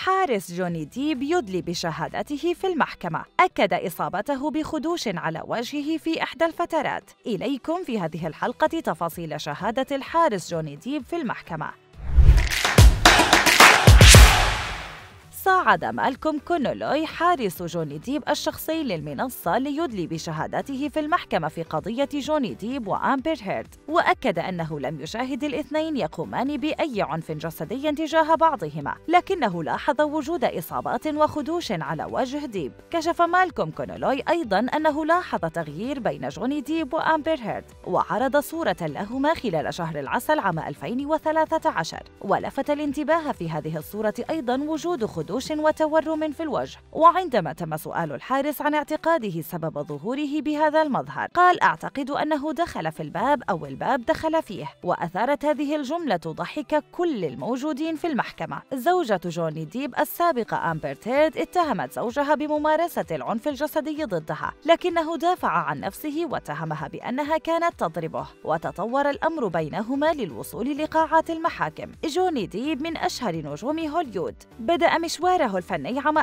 الحارس جوني ديب يدلي بشهادته في المحكمة. أكد إصابته بخدوش على وجهه في إحدى الفترات. إليكم في هذه الحلقة تفاصيل شهادة الحارس جوني ديب في المحكمة. صعد مالكوم كونولوي حارس جوني ديب الشخصي للمنصة ليدلي بشهادته في المحكمة في قضية جوني ديب وآمبر هيرد، وأكد أنه لم يشاهد الاثنين يقومان بأي عنف جسدي تجاه بعضهما، لكنه لاحظ وجود إصابات وخدوش على وجه ديب. كشف مالكوم كونولوي أيضاً أنه لاحظ تغيير بين جوني ديب وآمبر هيرد، وعرض صورة لهما خلال شهر العسل عام 2013، ولفت الانتباه في هذه الصورة أيضاً وجود خدوش وتورم في الوجه. وعندما تم سؤال الحارس عن اعتقاده سبب ظهوره بهذا المظهر، قال: أعتقد أنه دخل في الباب أو الباب دخل فيه. وأثارت هذه الجملة ضحك كل الموجودين في المحكمة. زوجة جوني ديب السابقة آمبر هيرد اتهمت زوجها بممارسة العنف الجسدي ضدها، لكنه دافع عن نفسه واتهمها بأنها كانت تضربه، وتطور الأمر بينهما للوصول لقاعات المحاكم. جوني ديب من أشهر نجوم هوليوود، بدأ مشواره الفني عام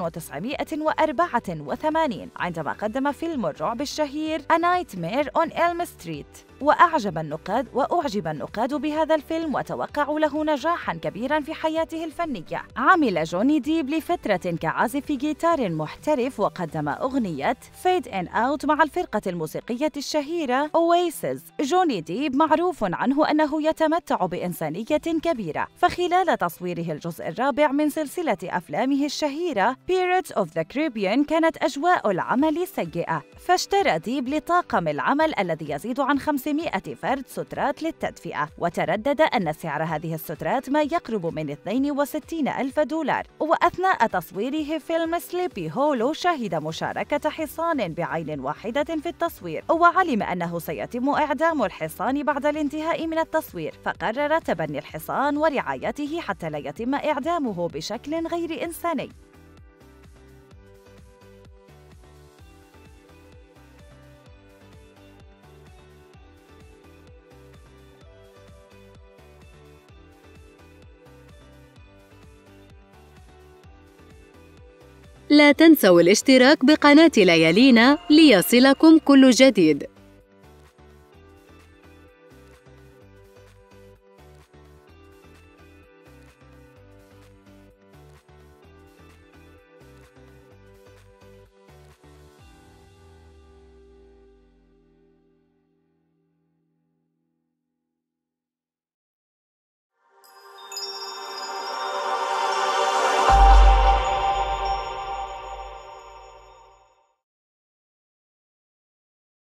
1984 عندما قدم فيلم الرعب الشهير A Nightmare on Elm Street، وأعجب النقاد بهذا الفيلم وتوقعوا له نجاحاً كبيراً في حياته الفنية. عمل جوني ديب لفترة كعازف جيتار محترف، وقدم أغنية Fade In Out مع الفرقة الموسيقية الشهيرة Oasis. جوني ديب معروف عنه أنه يتمتع بإنسانية كبيرة، فخلال تصويره الجزء الرابع من سلسلة أفلامه الشهيرة Pirates of the Caribbean كانت أجواء العمل سيئة، فاشترى ديب لطاقم العمل الذي يزيد عن 500 فرد سترات للتدفئة، وتردد أن سعر هذه السترات ما يقرب من 62,000 دولار. وأثناء تصويره فيلم سليبي هولو شهد مشاركة حصان بعين واحدة في التصوير، وعلم أنه سيتم إعدام الحصان بعد الانتهاء من التصوير، فقرر تبني الحصان ورعايته حتى لا يتم إعدامه بشكل غير إنساني. لا تنسوا الاشتراك بقناة ليالينا ليصلكم كل جديد.